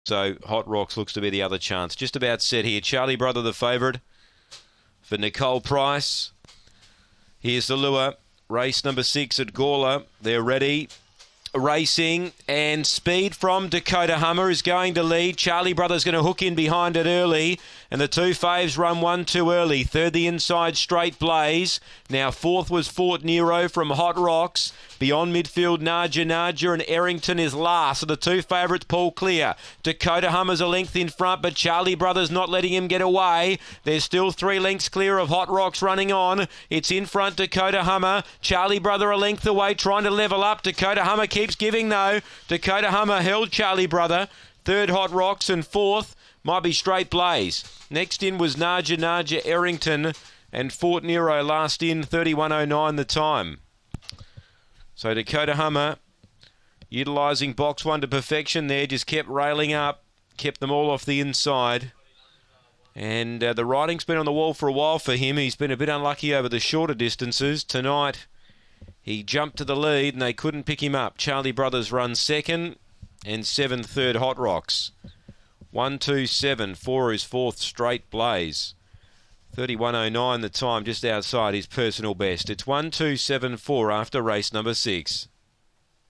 So Hot Rocks looks to be the other chance. Just about set here. Charlie Brother the favourite for Nicole Price. Here's the lure. Race number 6 at Gawler. They're ready. Racing and speed from Dakota Hummer is going to lead. Charlie Brother's going to hook in behind it early, and the two faves run one too early. Third, the inside Straight Blaze. Now fourth was Fort Nero from Hot Rocks. Beyond midfield, Naja and Errington is last. So the two favourites pull clear. Dakota Hummer's a length in front, but Charlie Brother's not letting him get away. There's still 3 lengths clear of Hot Rocks running on. It's in front, Dakota Hummer. Charlie Brother a length away, trying to level up. Dakota Hummer keeps giving though. Dakota Hummer held Charlie Brother. Third, Hot Rocks, and fourth might be Straight Blaze. Next in was Naja Errington, and Fort Nero last in, 31.09 the time. So Dakota Hummer utilising box 1 to perfection there, just kept railing up, kept them all off the inside. And the riding's been on the wall for a while for him. He's been a bit unlucky over the shorter distances. Tonight he jumped to the lead and they couldn't pick him up. Charlie Brothers runs second and 7 third, Hot Rocks. 1, 2, 7. 4 is fourth, Straight Blaze. 31.09 the time, just outside his personal best. It's 1, 2, 7, 4 after race number 6.